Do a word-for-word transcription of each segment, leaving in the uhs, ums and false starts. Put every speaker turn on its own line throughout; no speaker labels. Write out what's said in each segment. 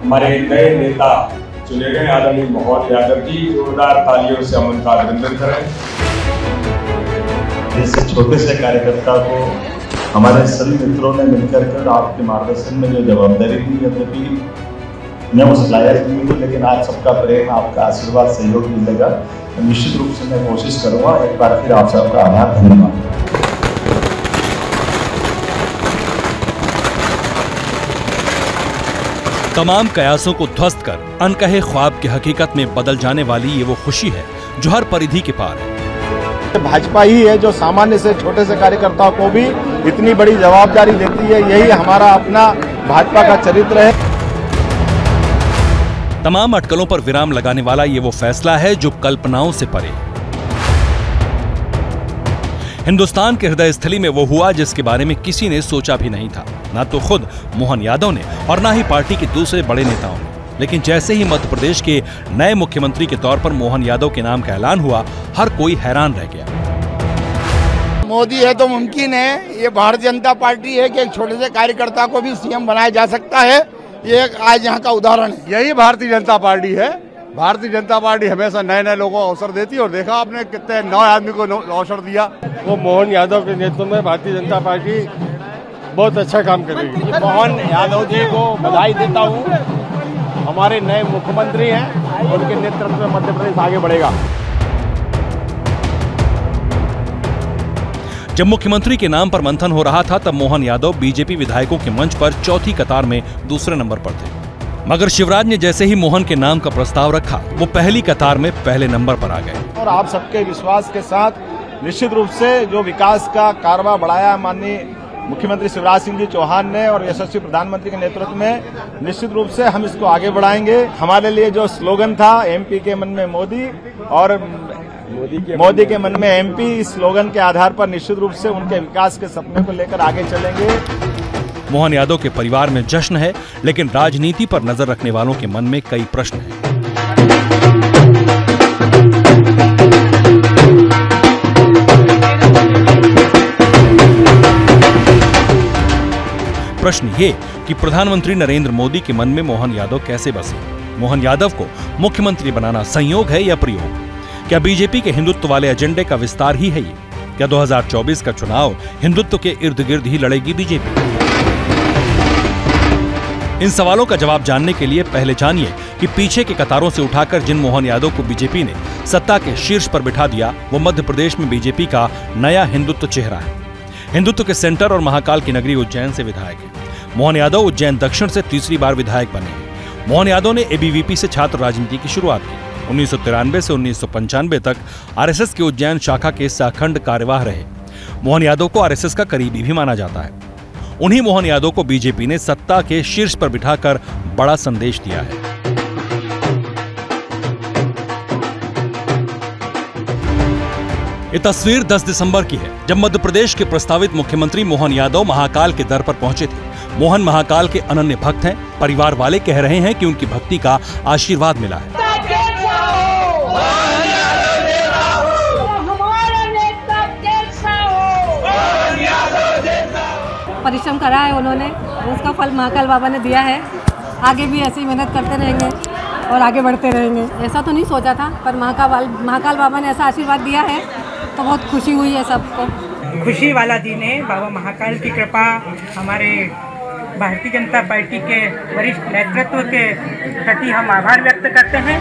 हमारे नए नेता चुने गए आदरणीय मोहन यादव जी, जोरदार तालियों से हम उनका अभिनंदन करें।
जैसे छोटे से कार्यकर्ता को हमारे सभी मित्रों ने मिलकर कर आपके मार्गदर्शन में जो जवाबदारी दी, यद्यपि मैं उस लायक नहीं हूँ, लेकिन आज सबका प्रेम, आपका आशीर्वाद, सहयोग मिलेगा। निश्चित रूप से मैं कोशिश करूँगा। एक बार फिर आप सबका आभार, धन्यवाद।
तमाम कयासों को ध्वस्त कर अनकहे ख्वाब की हकीकत में बदल जाने वाली ये वो खुशी है जो हर परिधि के पार है।
भाजपा ही है जो सामान्य से छोटे से कार्यकर्ताओं को भी इतनी बड़ी जवाबदारी देती है। यही हमारा अपना भाजपा का चरित्र है।
तमाम अटकलों पर विराम लगाने वाला ये वो फैसला है जो कल्पनाओं से परे। हिंदुस्तान के हृदय स्थली में वो हुआ जिसके बारे में किसी ने सोचा भी नहीं था, ना तो खुद मोहन यादव ने और ना ही पार्टी के दूसरे बड़े नेताओं ने। लेकिन जैसे ही मध्य प्रदेश के नए मुख्यमंत्री के तौर पर मोहन यादव के नाम का ऐलान हुआ, हर कोई हैरान रह गया।
मोदी है तो मुमकिन है। ये भारतीय जनता पार्टी है कि एक छोटे से कार्यकर्ता को भी सीएम बनाया जा सकता है। ये एक आज यहाँ का उदाहरण है।
यही भारतीय जनता पार्टी है। भारतीय जनता पार्टी हमेशा नए नए लोगों को अवसर देती है और देखा आपने कितने नौ आदमी को अवसर दिया।
वो मोहन यादव के नेतृत्व में भारतीय जनता पार्टी बहुत अच्छा काम करेगी।
मोहन यादव जी को बधाई देता हूँ। हमारे नए मुख्यमंत्री हैं, उनके नेतृत्व में मध्य प्रदेश आगे बढ़ेगा।
जब मुख्यमंत्री के नाम पर मंथन हो रहा था तब मोहन यादव बीजेपी विधायकों के मंच पर चौथी कतार में दूसरे नंबर पर थे। मगर शिवराज ने जैसे ही मोहन के नाम का प्रस्ताव रखा, वो पहली कतार में पहले नंबर पर आ गए।
और आप सबके विश्वास के साथ निश्चित रूप से जो विकास का कारवा बढ़ाया माननीय मुख्यमंत्री शिवराज सिंह जी चौहान ने और यशस्वी प्रधानमंत्री के नेतृत्व में, निश्चित रूप से हम इसको आगे बढ़ाएंगे। हमारे लिए जो स्लोगन था एमपी के मन में मोदी और मोदी के, मोदी के मन में एमपी, इस स्लोगन के आधार पर निश्चित रूप से उनके विकास के सपने को लेकर आगे चलेंगे।
मोहन यादव के परिवार में जश्न है, लेकिन राजनीति पर नजर रखने वालों के मन में कई प्रश्न हैं। प्रश्न ये कि प्रधानमंत्री नरेंद्र मोदी के मन में मोहन यादव कैसे बसे? मोहन यादव को मुख्यमंत्री बनाना संयोग है या प्रयोग? क्या बीजेपी के हिंदुत्व वाले एजेंडे का विस्तार ही है ये? क्या दो हज़ार चौबीस का चुनाव हिंदुत्व के इर्द गिर्द ही लड़ेगी बीजेपी? इन सवालों का जवाब जानने के लिए पहले जानिए कि पीछे के कतारों से उठाकर जिन मोहन यादव को बीजेपी ने सत्ता के शीर्ष पर बिठा दिया, वो मध्य प्रदेश में बीजेपी का नया हिंदुत्व चेहरा है। हिंदुत्व के सेंटर और महाकाल की नगरी उज्जैन से विधायक है। मोहन यादव उज्जैन दक्षिण से तीसरी बार विधायक बने हैं। मोहन यादव ने एबीवीपी से छात्र राजनीति की शुरुआत की। उन्नीस सौ तिरानवे से उन्नीस सौ पंचानवे तक आरएसएस के उज्जैन शाखा के सहखंड कार्यवाह रहे। मोहन यादव को आरएसएस का करीबी भी माना जाता है। उन्हीं मोहन यादव को बीजेपी ने सत्ता के शीर्ष पर बिठाकर बड़ा संदेश दिया है। ये तस्वीर दस दिसंबर की है, जब मध्य प्रदेश के प्रस्तावित मुख्यमंत्री मोहन यादव महाकाल के दर पर पहुंचे थे। मोहन महाकाल के अनन्य भक्त हैं। परिवार वाले कह रहे हैं कि उनकी भक्ति का आशीर्वाद मिला है।
परिश्रम करा है उन्होंने, उसका फल महाकाल बाबा ने दिया है। आगे भी ऐसी मेहनत करते रहेंगे और आगे बढ़ते रहेंगे। ऐसा तो नहीं सोचा था, पर महाकाल महाकाल बाबा ने ऐसा आशीर्वाद दिया है तो बहुत खुशी हुई है सबको।
खुशी वाला दिन है। बाबा महाकाल की कृपा, हमारे भारतीय जनता पार्टी के वरिष्ठ नेतृत्व के प्रति हम आभार व्यक्त करते हैं।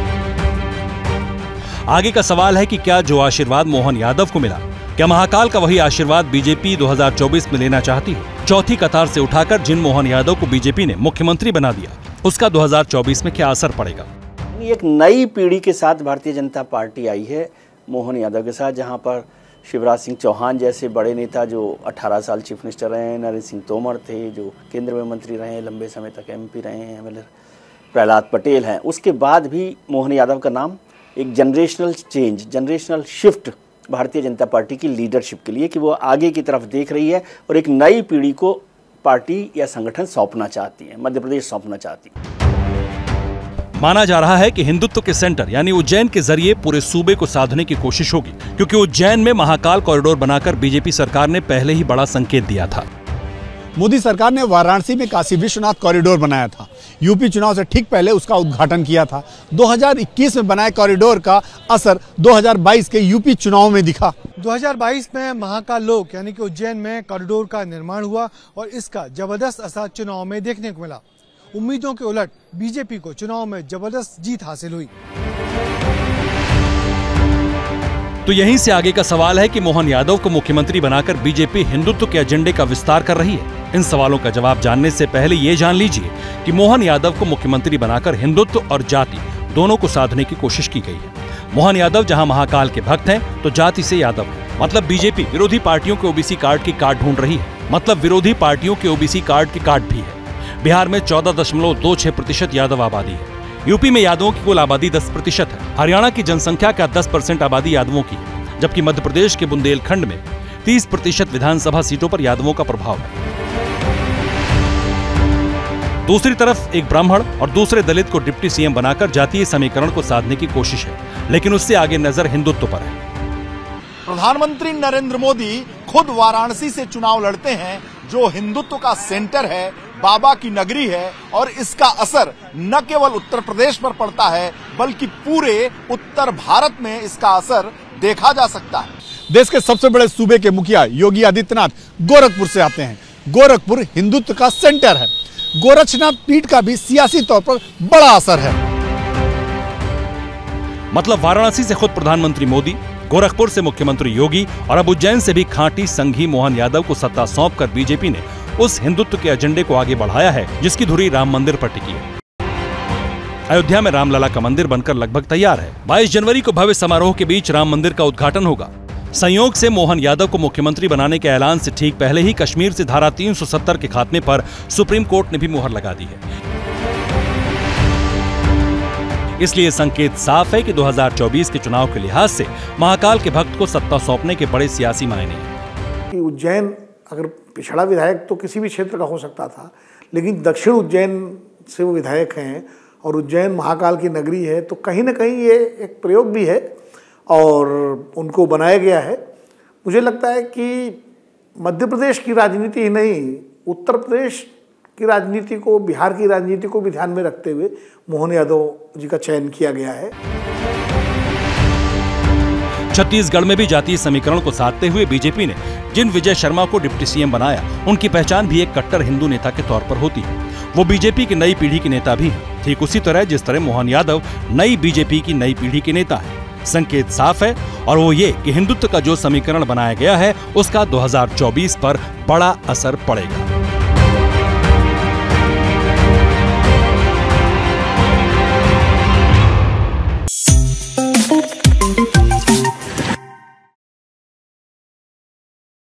आगे का सवाल है कि क्या जो आशीर्वाद मोहन यादव को मिला, क्या महाकाल का वही आशीर्वाद बीजेपी दो हज़ार चौबीस में लेना चाहती है? चौथी कतार से उठाकर जिन मोहन यादव को बीजेपी ने मुख्यमंत्री बना दिया, उसका दो हज़ार चौबीस में क्या असर पड़ेगा?
एक नई पीढ़ी के साथ भारतीय जनता पार्टी आई है मोहन यादव के साथ, जहां पर शिवराज सिंह चौहान जैसे बड़े नेता जो अठारह साल चीफ मिनिस्टर रहे हैं, नरेंद्र सिंह तोमर थे जो केंद्र में मंत्री रहे हैं, लंबे समय तक एमपी रहे हैं, एमएलए प्रहलाद पटेल हैं। उसके बाद भी मोहन यादव का नाम एक generational change, generational shift Bharatiya Janata party की लीडरशिप के लिए, कि वो आगे की तरफ देख रही है और एक नई पीढ़ी को पार्टी या संगठन सौंपना चाहती है, मध्य प्रदेश सौंपना चाहती है।
माना जा रहा है कि हिंदुत्व के सेंटर यानी उज्जैन के जरिए पूरे सूबे को साधने की कोशिश होगी, क्योंकि उज्जैन में महाकाल कॉरिडोर बनाकर बीजेपी सरकार ने पहले ही बड़ा संकेत दिया था।
मोदी सरकार ने वाराणसी में काशी विश्वनाथ कॉरिडोर बनाया था। यूपी चुनाव से ठीक पहले उसका उद्घाटन किया था। दो हज़ार इक्कीस में बनाए कॉरिडोर का असर दो हज़ार बाईस के यूपी चुनाव में दिखा।
दो हज़ार बाईस में महाकाल लोक यानी कि उज्जैन में कॉरिडोर का निर्माण हुआ और इसका जबरदस्त असर चुनाव में देखने को मिला। उम्मीदों के उलट बीजेपी को चुनाव में जबरदस्त जीत हासिल हुई।
तो यहीं से आगे का सवाल है कि मोहन यादव को मुख्यमंत्री बनाकर बीजेपी हिंदुत्व के एजेंडे का विस्तार कर रही है। इन सवालों का जवाब जानने से पहले ये जान लीजिए कि मोहन यादव को मुख्यमंत्री बनाकर हिंदुत्व और जाति दोनों को साधने की कोशिश की गई है। मोहन यादव जहां महाकाल के भक्त हैं, तो जाति से यादव है। मतलब बीजेपी विरोधी पार्टियों के ओबीसी कार्ड की कार्ड ढूंढ रही है। मतलब विरोधी पार्टियों के ओबीसी कार्ड की कार्ड भी है। बिहार में चौदह दशमलव दो छह प्रतिशत यादव आबादी है। यूपी में यादवों की कुल आबादी दस प्रतिशत है। हरियाणा की जनसंख्या का दस परसेंट आबादी यादवों की है, जबकि मध्य प्रदेश के बुंदेलखंड में तीस प्रतिशत विधानसभा सीटों पर यादवों का प्रभाव है। दूसरी तरफ एक ब्राह्मण और दूसरे दलित को डिप्टी सीएम बनाकर जातीय समीकरण को साधने की कोशिश है, लेकिन उससे आगे नजर हिंदुत्व पर है।
प्रधानमंत्री नरेंद्र मोदी खुद वाराणसी से चुनाव लड़ते हैं, जो हिंदुत्व का सेंटर है, बाबा की नगरी है, और इसका असर न केवल उत्तर प्रदेश पर पड़ता है बल्कि पूरे उत्तर भारत में इसका असर देखा जा सकता है।
देश के सबसे बड़े सूबे के मुखिया योगी आदित्यनाथ गोरखपुर से आते हैं। गोरखपुर हिंदुत्व का सेंटर है। गोरक्षनाथ पीठ का भी सियासी तौर पर बड़ा असर है।
मतलब वाराणसी से खुद प्रधानमंत्री मोदी, गोरखपुर से मुख्यमंत्री योगी और अब उज्जैन से भी खांटी संघी मोहन यादव को सत्ता सौंपकर बीजेपी ने उस हिंदुत्व के एजेंडे को आगे बढ़ाया है जिसकी धुरी राम मंदिर पर टिकी है। अयोध्या में रामलला का मंदिर बनकर लगभग तैयार है। बाईस जनवरी को भव्य समारोह के बीच राम मंदिर का उद्घाटन होगा। संयोग से मोहन यादव को मुख्यमंत्री बनाने के ऐलान से ठीक पहले ही कश्मीर से धारा तीन सौ सत्तर के खात्मे पर सुप्रीम कोर्ट ने भी मुहर लगा दी है। इसलिए संकेत साफ है कि दो हज़ार चौबीस के चुनाव के लिहाज से महाकाल के भक्त को सत्ता सौंपने के बड़े सियासी मायने हैं।
उज्जैन अगर पिछड़ा विधायक तो किसी भी क्षेत्र का हो सकता था, लेकिन दक्षिण उज्जैन से वो विधायक हैं और उज्जैन महाकाल की नगरी है, तो कहीं ना कहीं ये एक प्रयोग भी है और उनको बनाया गया है। मुझे लगता है कि मध्य प्रदेश की राजनीति ही नहीं, उत्तर प्रदेश की राजनीति को, बिहार की राजनीति को भी ध्यान में रखते हुए मोहन यादव जी का चयन किया गया है।
छत्तीसगढ़ में भी जातीय समीकरण को साधते हुए बीजेपी ने जिन विजय शर्मा को डिप्टी सीएम बनाया, उनकी पहचान भी एक कट्टर हिंदू नेता के तौर पर होती है। वो बीजेपी की नई पीढ़ी के नेता भी हैं, ठीक उसी तरह जिस तरह मोहन यादव नई बीजेपी की नई पीढ़ी के नेता है। संकेत साफ है और वो ये कि हिंदुत्व का जो समीकरण बनाया गया है उसका दो हज़ार चौबीस पर बड़ा असर पड़ेगा।